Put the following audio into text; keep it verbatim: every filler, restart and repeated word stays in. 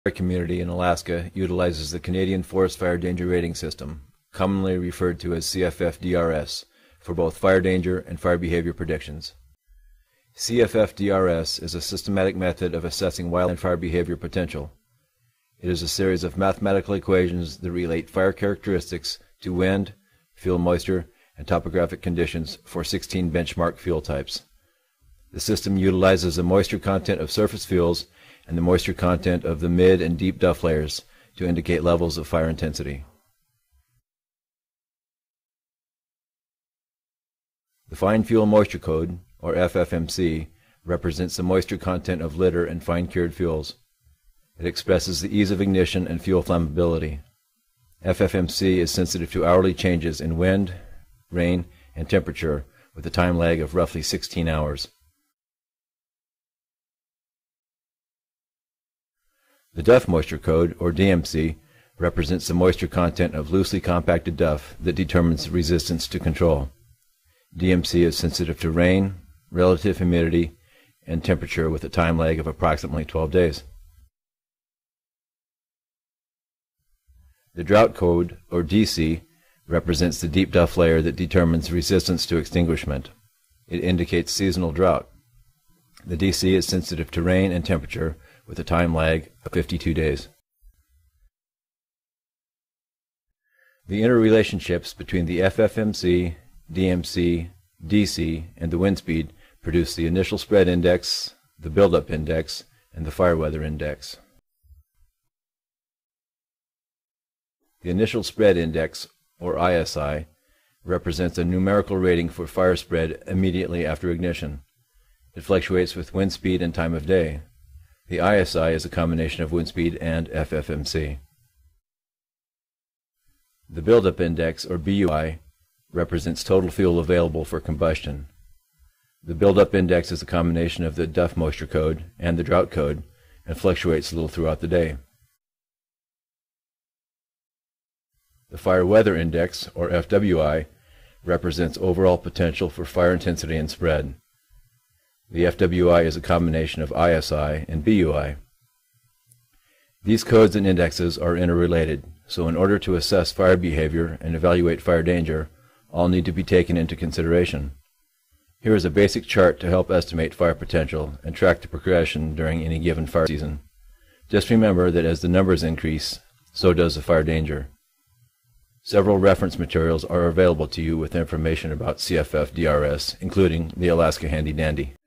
Our community in Alaska utilizes the Canadian Forest Fire Danger Rating System, commonly referred to as C F F D R S, for both fire danger and fire behavior predictions. C F F D R S is a systematic method of assessing wildland fire behavior potential. It is a series of mathematical equations that relate fire characteristics to wind, fuel moisture, and topographic conditions for sixteen benchmark fuel types. The system utilizes the moisture content of surface fuels and the moisture content of the mid and deep duff layers to indicate levels of fire intensity. The Fine Fuel Moisture Code, or F F M C, represents the moisture content of litter and fine-cured fuels. It expresses the ease of ignition and fuel flammability. F F M C is sensitive to hourly changes in wind, rain, and temperature with a time lag of roughly sixteen hours. The Duff Moisture Code, or D M C, represents the moisture content of loosely compacted duff that determines resistance to control. D M C is sensitive to rain, relative humidity, and temperature with a time lag of approximately twelve days. The Drought Code, or D C, represents the deep duff layer that determines resistance to extinguishment. It indicates seasonal drought. The D C is sensitive to rain and temperature with a time lag of fifty-two days. The interrelationships between the F F M C, D M C, D C, and the wind speed produce the initial spread index, the buildup index, and the fire weather index. The initial spread index, or I S I, represents a numerical rating for fire spread immediately after ignition. It fluctuates with wind speed and time of day. The I S I is a combination of wind speed and F F M C. The buildup index, or B U I, represents total fuel available for combustion. The buildup index is a combination of the Duff Moisture Code and the Drought Code and fluctuates a little throughout the day. The Fire Weather Index, or F W I, represents overall potential for fire intensity and spread. The F W I is a combination of I S I and B U I. These codes and indexes are interrelated, so in order to assess fire behavior and evaluate fire danger, all need to be taken into consideration. Here is a basic chart to help estimate fire potential and track the progression during any given fire season. Just remember that as the numbers increase, so does the fire danger. Several reference materials are available to you with information about C F F D R S, including the Alaska Handy Dandy.